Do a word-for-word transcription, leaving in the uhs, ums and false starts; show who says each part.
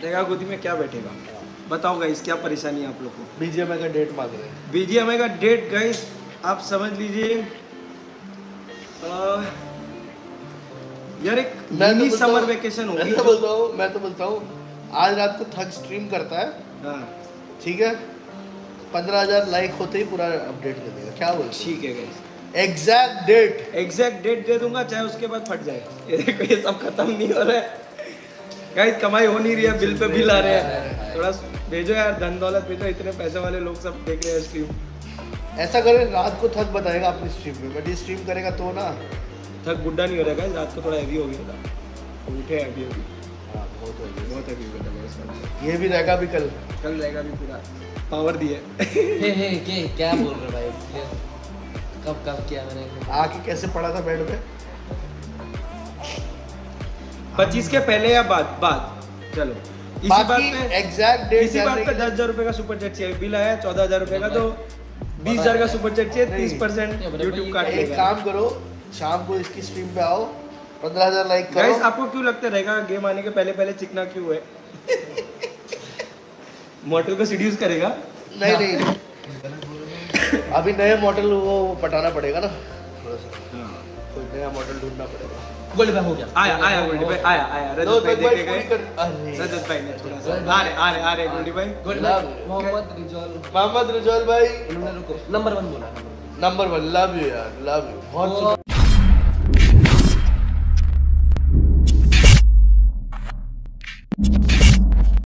Speaker 1: रेगा गोदी में क्या बैठेगा? बताओ गाइस क्या परेशानी है आप लोग को?
Speaker 2: बीजीएमआई का डेट मांग रहे हैं।
Speaker 1: बीजीएमआई का डेट गाइस आप समझ लीजिए यार एक मिनी समर वेकेशन होगी।
Speaker 2: मैं तो बोलता हूँ मैं तो बोलता हूँ आज रात को थक स्ट्रीम करता है,
Speaker 1: हाँ
Speaker 2: ठीक है, पंद्रह हजार लाइक होते ही पूरा अपडेट कर देगा। क्या बोल?
Speaker 1: ठीक है guys,
Speaker 2: exact date
Speaker 1: exact date दे दूंगा, चाहे उसके बाद फट जाए। ये देखो ये सब खत्म नहीं हो रहा है गाइस, कमाई हो नहीं रही है, बिल पे बिल आ रहे हैं। थोड़ा भेजो यार, धन दौलत भेजो, इतने पैसे वाले लोग सब देख रहे हैं स्ट्रीम।
Speaker 2: ऐसा करे रात को थक बताएगा अपनी स्ट्रीम में, बट ये स्ट्रीम करेगा तो ना
Speaker 1: थक गुड्डा नहीं हो रहा गाइस, रात को थोड़ा हैवी हो गया था, उठे अभी अभी।
Speaker 2: हाँ, बहुत हो गया।
Speaker 1: बहुत हैवी हो गया था गाइस,
Speaker 2: ये भी रहेगा भी कल
Speaker 1: कल रहेगा भी पूरा पावर दिए।
Speaker 3: हे हे के क्या बोल रहे भाई? ये कब कब किया मैंने?
Speaker 2: आके कैसे पड़ा था बेड पे?
Speaker 1: पच्चीस के पहले या बाद? बाद चलो इसी बात
Speaker 2: बाकी
Speaker 1: पे
Speaker 2: एग्जैक्ट डेट
Speaker 1: इसी बात पे दस हजार रुपए का सुपर चैट चाहिए, बिल आया चौदह हजार रुपए का, तो बीस हजार का सुपर चैट चाहिए, तीस परसेंट यूट्यूब काट
Speaker 2: एक
Speaker 1: लेगा।
Speaker 2: काम करो, शाम को इसकी स्ट्रीम पे आओ, पंद्रह हजार लाइक करो।
Speaker 1: गाइस आपको क्यों लगता रहेगा गेम आने के पहले पहले चिकना क्यों है? मॉडल को सीड्यूस करेगा?
Speaker 2: नहीं नहीं अभी नए मॉडल वो पटाना पड़ेगा ना थोड़ा सा, कोई नया मॉडल ढूंढना पड़ेगा।
Speaker 3: गोल्ड भाई हो गया।
Speaker 1: आया आया गोल्डी भाई आया आया
Speaker 2: दो
Speaker 1: रजत भाई
Speaker 2: तक भाई
Speaker 1: देखे
Speaker 2: पूरी
Speaker 1: गए,
Speaker 2: कर। अरे
Speaker 1: रजत भाई ने थोड़ा सा आ रहे आ रहे आ रहे गोल्डी भाई।
Speaker 3: गोल्ड भाई मोहम्मद रिजवाल
Speaker 2: मोहम्मद रिजवाल भाई
Speaker 3: इन्होंने रुको नंबर वन बोला।
Speaker 2: नंबर वन, लव यू यार, लव यू बहुत।